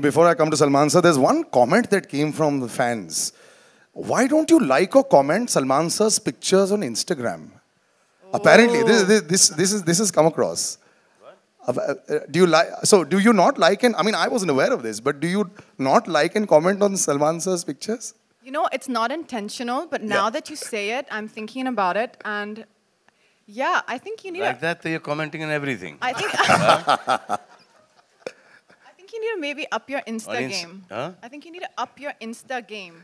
before I come to Salman sir, there's one comment that came from the fans. Why don't you like or comment Salman sir's pictures on Instagram? Oh. Apparently, this has come across. Do you like? So, do you not like and I mean, I wasn't aware of this, but do you not like and comment on Salman sir's pictures? You know, it's not intentional, but now that you say it, I'm thinking about it, and yeah, I think you need like that. You're commenting on everything. I think. I think you need to maybe up your Insta game. Huh? I think you need to up your Insta game.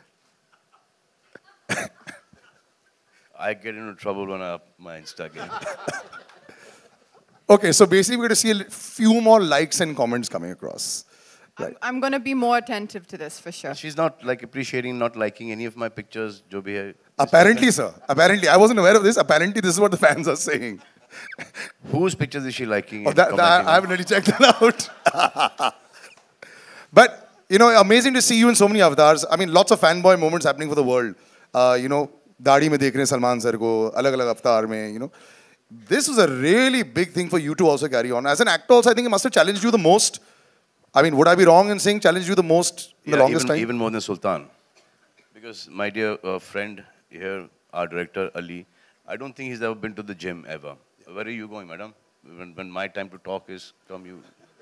I get into trouble when I up my Insta game. Okay, so basically, we're going to see a few more likes and comments coming across. Right. I'm going to be more attentive to this for sure. She's not like appreciating, not liking any of my pictures. Jo bhi hai. Apparently, sir. Apparently, I wasn't aware of this. Apparently, this is what the fans are saying. Whose pictures is she liking? Oh, I haven't really checked that out. But, you know, amazing to see you in so many avatars. I mean, lots of fanboy moments happening for the world. You know, Daadi mein dekh rahe Salman sir ko, alag-alag avatar mein, you know. This was a really big thing for you to also carry on. As an actor also, I think it must have challenged you the most. I mean, would I be wrong in saying challenged you the most in the longest time? Even more than Sultan. Because my dear friend here, our director, Ali, I don't think he's ever been to the gym ever. Where are you going, madam? When my time to talk is, come you.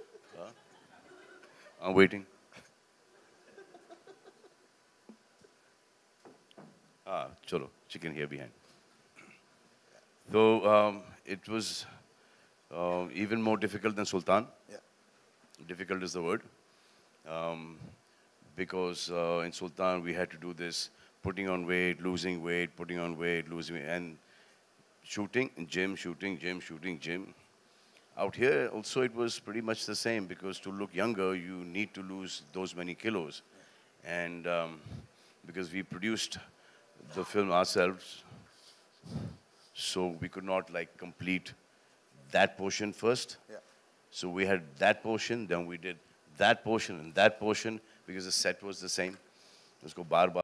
I'm waiting. Chalo, chicken here behind. So it was even more difficult than Sultan. Yeah. Difficult is the word. Because in Sultan we had to do this, putting on weight, losing weight, putting on weight, losing weight, and shooting, gym, shooting, gym, shooting, gym. Out here also it was pretty much the same, because to look younger you need to lose those many kilos. And because we produced the film ourselves, so we could not like complete that portion first. Yeah. So we had that portion, then we did that portion and that portion, because the set was the same. Let's go bar bar.